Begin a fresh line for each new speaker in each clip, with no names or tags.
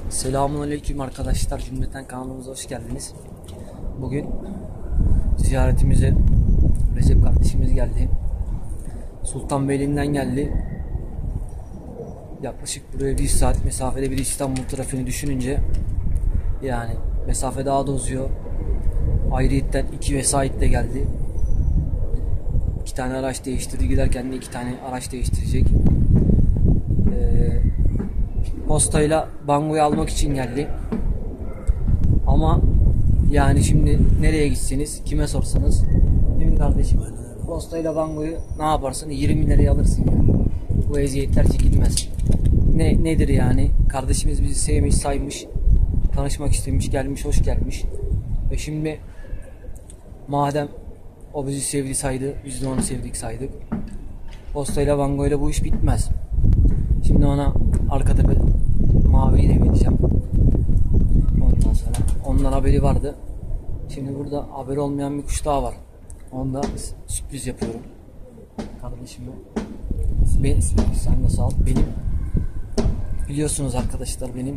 Selamünaleyküm arkadaşlar, cümleten kanalımıza hoş geldiniz. Bugün ziyaretimize Recep kardeşimiz geldi. Sultanbeyli'nden geldi. Yaklaşık buraya 1 saat mesafede, bir İstanbul trafiğini düşününce yani mesafe daha da uzuyor. Ayrıyetten 2 vesait de geldi. 2 tane araç değiştirdi, giderken de 2 tane araç değiştirecek. Postayla bangoyu almak için geldi. Ama yani şimdi nereye gitseniz, kime sorsanız, değil mi kardeşim? Postayla bangoyu ne yaparsın? 20 liraya alırsın yani. Bu eziyetler çekilmez. Nedir yani? Kardeşimiz bizi sevmiş, saymış, tanışmak istemiş, gelmiş, hoş gelmiş. Ve şimdi madem o bizi sevdi saydı, biz de onu sevdik saydık. Postayla bangoyla bu iş bitmez. Şimdi ona Arkatepe maviyi de vereceğim. Ondan sonra ondan haberi vardı. Şimdi burada haberi olmayan bir kuş daha var. Onda sürpriz yapıyorum kardeşime. Sen de sağ ol. Benim biliyorsunuz arkadaşlar, benim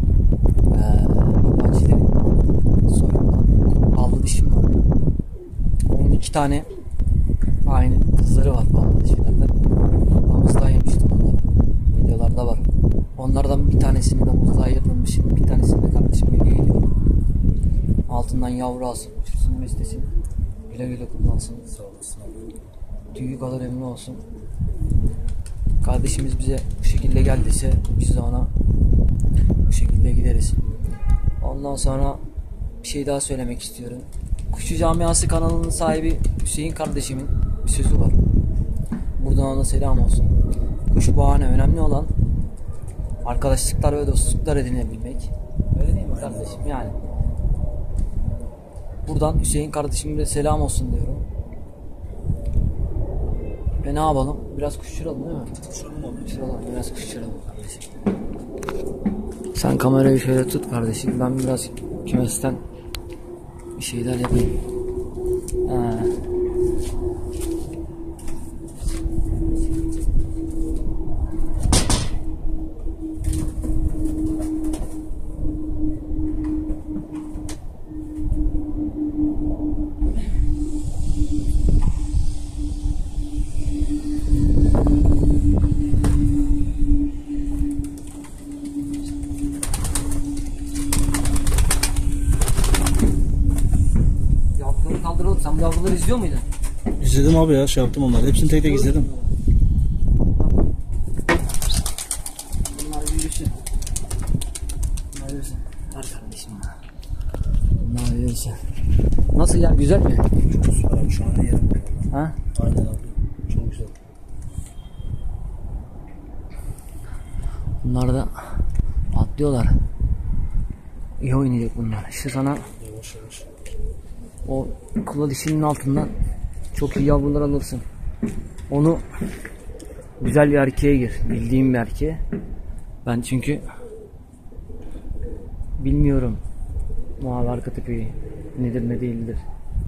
Hacı'nın soyundan ballı dişim var. Onun 2 tane aynı kızları var ballı dişilerden. Damızlığa yemiştim onları. Videolarda var. Onlardan bir tanesini damızlığa ayırmamışım. Bir tanesini de kardeşim hediye ediyorum. Altından yavru alsın. Uçursun beslesin. Güle güle kullansın. Sağ olasın abi. Tüyü kadar emin olsun. Kardeşimiz bize bu şekilde geldiyse biz de ona bu şekilde gideriz. Ondan sonra bir şey daha söylemek istiyorum. Kuşçu Camiası kanalının sahibi Hüseyin kardeşimin bir sözü var. Buradan ona selam olsun. Kuş bahane, önemli olan arkadaşlıklar ve dostluklar edinebilmek. Öyle değil mi kardeşim? Yani buradan Hüseyin kardeşime selam olsun diyorum. Ve ne yapalım? Biraz kuşçuralım değil mi? Kuşçuralım, biraz kuşçuralım kardeşim. Sen kamerayı şöyle tut kardeşim. Ben biraz kümesten bir şeyler yapayım. Kaldıralım. Sen bu yavruları izliyor muydun?
İzledim abi ya, şey yaptım onları. Hepsini tek tek izledim.
Bunlar büyüsün. Bunlar büyüsün. Ver kardeşim ya. Bunlar büyüsün. Nasıl yer? Güzel mi?
Çok süper abi, şahane yerim.
Ha?
Aynen abi. Çok güzel.
Bunlar da atlıyorlar. İyi oynayacak bunlar. İşte sana
Yavaş yavaş.
o kula dişinin altından çok iyi yavrular alırsın. Onu güzel bir erkeğe gir. Bildiğim bir erkeğe. Ben çünkü bilmiyorum Mavi Arkatepe'yi nedir ne değildir.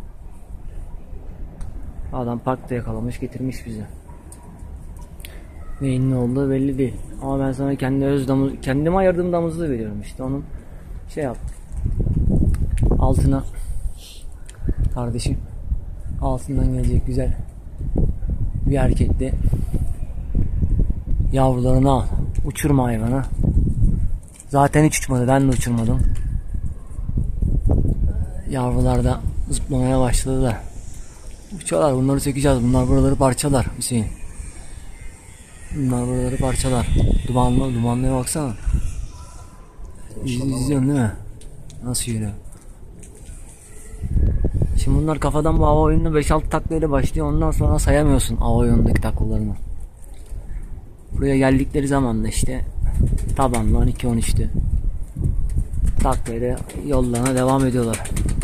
Adam parkta yakalamış getirmiş bize. Neyin ne olduğu belli değil. Ama ben sana kendime ayırdığım damızlığı veriyorum işte. Onun şey yap. Altına kardeşim, altından gelecek güzel bir erkekle yavrularını al. Uçurma hayvanı. Zaten hiç uçmadı. Ben de uçurmadım. Yavrular da zıplamaya başladı da. Uçuyorlar. Bunları çekeceğiz. Bunlar buraları parçalar Hüseyin. Bunlar buraları parçalar. Dumanlıya baksana. İzliyorsun değil mi? Nasıl yürüyor? Şimdi bunlar kafadan bu hava oyununu 5-6 taklayla başlıyor. Ondan sonra sayamıyorsun hava oyunundaki taklalarını. Buraya geldikleri zaman da işte tabanla 12-13'tü. Taklayla yollarına devam ediyorlar.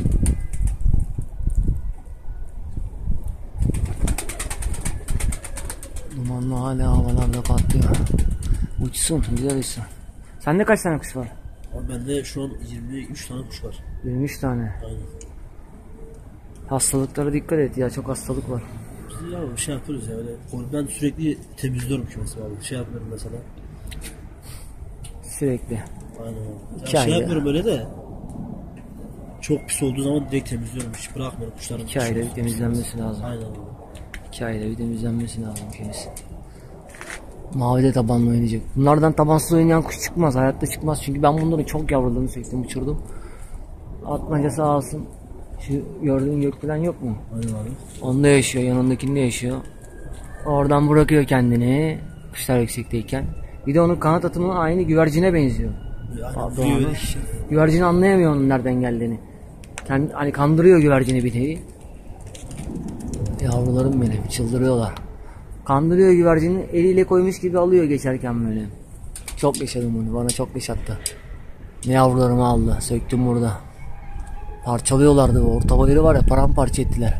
Dumanlı hala havalarda patlıyor. Uçsun, güzel uçsun. Sende kaç tane kuş var?
Abi bende şu an 23 tane kuş var.
23 tane.
Aynen.
Hastalıklara dikkat et ya, çok hastalık var.
Biz ya bir şey yapıyoruz ya öyle. Ben sürekli temizliyorum ki mesela abi. Şey yapıyorum mesela.
Sürekli.
Aynen.
İki
Ya
ayda.
şey yapmıyorum öyle de. Çok pis olduğu zaman direkt temizliyorum. Hiç bırakmıyorum kuşların.
2 ayda bir temizlenmesi lazım.
Aynen öyle.
2 ayda bir temizlenmesi lazım kendisi. Mavi de tabanla oynayacak. Bunlardan tabansız oynayan kuş çıkmaz. Hayatta çıkmaz. Çünkü ben bunların çok yavrularını söktüm, uçurdum. Atmaca sağ olsun. Şu gördüğün gökdelen yok mu?
Aynen abi.
Onda yaşıyor, yanındakinde yaşıyor. Oradan bırakıyor kendini. Kuşlar yüksekteyken. Bir de onun kanat atımı aynı güvercine benziyor.
Aynen.
Doğan'ın.
Büyüyor işte.
Güvercini anlayamıyor onun nereden geldiğini. Hani kandırıyor güvercini bir nevi. Yavrularım benim çıldırıyorlar. Kandırıyor güvercini, eliyle koymuş gibi alıyor geçerken böyle. Çok yaşadım bunu, bana çok yaşattı. Ne yavrularımı aldı, söktüm burada. Parçalıyorlardı, ortabaları var ya, paramparça ettiler.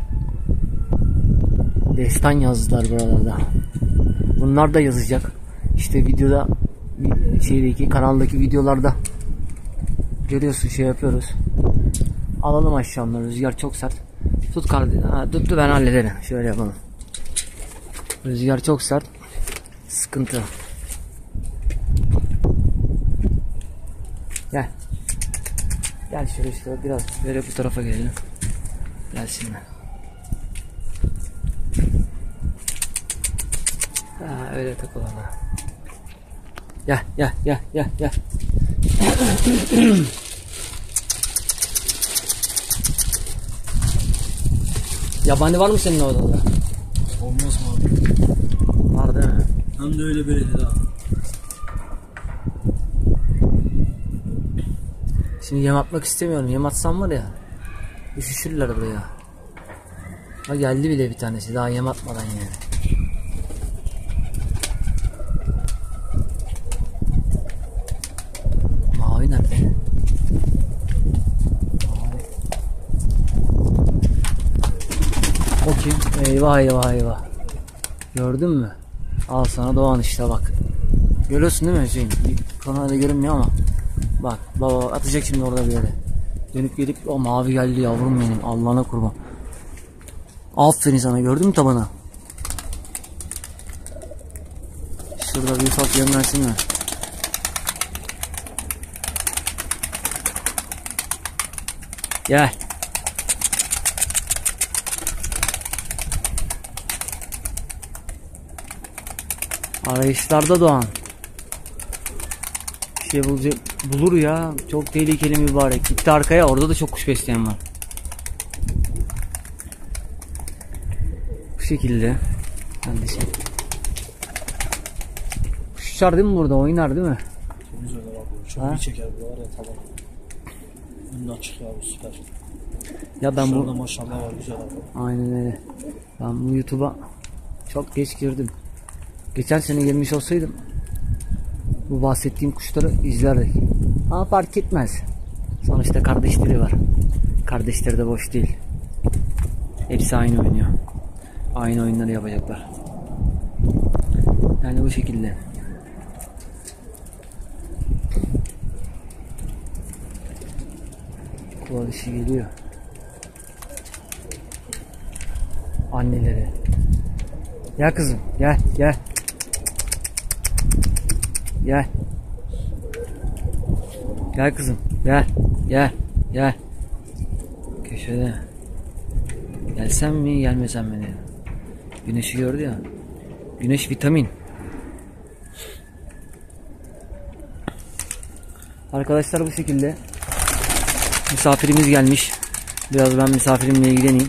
Destan yazdılar buralarda. Bunlar da yazacak. İşte videoda, şeydeki kanaldaki videolarda görüyorsun, şey yapıyoruz. Alalım aşağı onları, rüzgar çok sert. Tut kardeşim, tuttu, ben hallederim. Şöyle yapalım. Rüzgar çok sert. Sıkıntı. Gel. Gel şöyle işte biraz böyle bu tarafa gelelim. Gelsinler. Ha, öyle takılalım. Gel gel gel gel gel. Yabani var mı senin orada?
Olmaz mı abi?
Var değil mi?
Hem de öyle böyle değil abi.
Şimdi yem atmak istemiyorum. Yem atsam var ya, üşüşürler buraya. Ha, geldi bile bir tanesi daha yem atmadan yani. Mavi nerede? Mavi. O kim? Eyvah eyvah eyvah. Gördün mü? Al sana Doğan işte bak. Görüyorsun değil mi Hüseyin? Kamerada görünmüyor ama. Bak baba atacak şimdi orada bir yere. Dönüp gelip o mavi geldi yavrum benim, Allah'ına kurban. Aferin sana, gördün mü tabanı? Şurada bir ufak yem versinler. Gel. Arayışlarda Doğan. Bir şey bulur ya. Çok tehlikeli mübarek. Gitti arkaya, orada da çok kuş besleyen var. Bu şekilde. Kardeşim. Kuş uçar değil mi burada? Oynar değil mi?
Temiz öyle abi. Çok
Ha?
iyi çeker bu var ya tamam. Önüne açık ya bu süper.
Ya ben
Kuşlarda
bu...
maşallah var güzel abi.
Aynen öyle. Ben bu YouTube'a çok geç girdim. Geçen sene girmiş olsaydım bu bahsettiğim kuşları izlerdik. Ama fark etmez. Sonuçta kardeşleri var. Kardeşleri de boş değil. Hepsi aynı oynuyor. Aynı oyunları yapacaklar. Yani bu şekilde. Kulağı dişi geliyor. Anneleri. Gel kızım, gel gel. Gel. Gel kızım, gel gel gel. Köşede. Gelsem mi gelmesem mi diye. Güneşi gördü ya. Güneş vitamin. Arkadaşlar bu şekilde. Misafirimiz gelmiş. Biraz ben misafirimle ilgileneyim.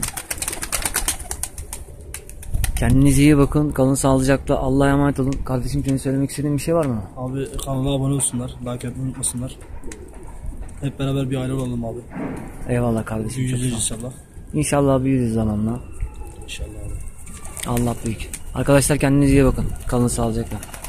Kendinize iyi bakın. Kalın sağlıcakla. Allah'a emanet olun. Kardeşim, senin söylemek istediğin bir şey var mı?
Abi kanala abone olsunlar. Like etmeyi unutmasınlar. Hep beraber bir aile olalım abi.
Eyvallah kardeşim.
Büyüyeceğiz
Çok sağ ol.
inşallah.
İnşallah büyürüz zamanla.
İnşallah abi.
Allah büyük. Arkadaşlar kendinize iyi bakın. Kalın sağlıcakla.